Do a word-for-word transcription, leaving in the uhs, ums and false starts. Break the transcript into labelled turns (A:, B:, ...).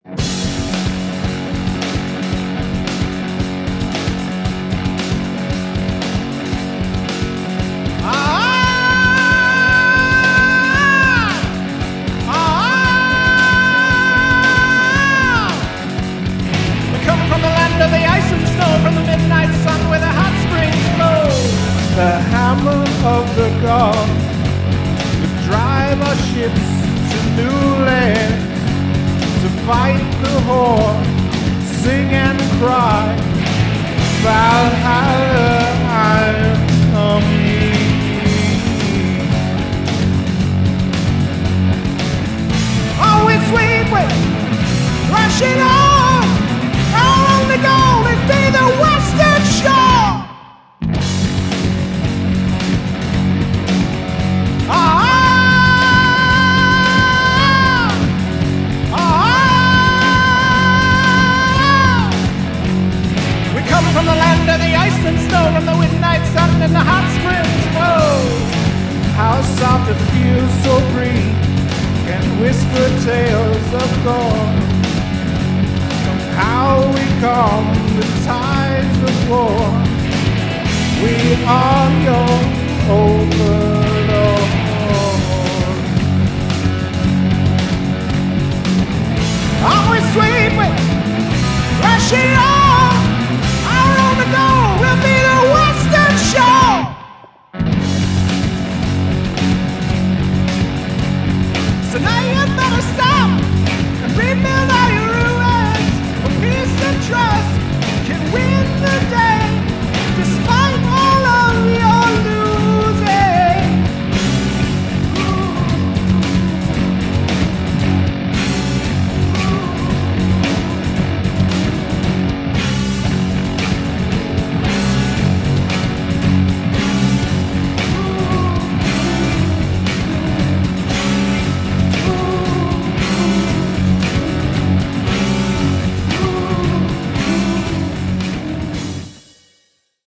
A: Of the ice and snow, from the midnight sun where the hot springs flow.
B: The hammer of the gods to drive our ships to new lands, to fight the horde, sing and cry, Valhalla, I'm coming.
A: Always sweet wind, rushing on. Our only goal is be the Western Shore. Ah, ah, ah. We come from the land of the ice and snow, from the midnight sun and the hot springs flow.
B: How soft it feels, so free, can whisper tales of gore. How we calm the tides of war. We are your overlord.
A: Always sweet wind, rushing on.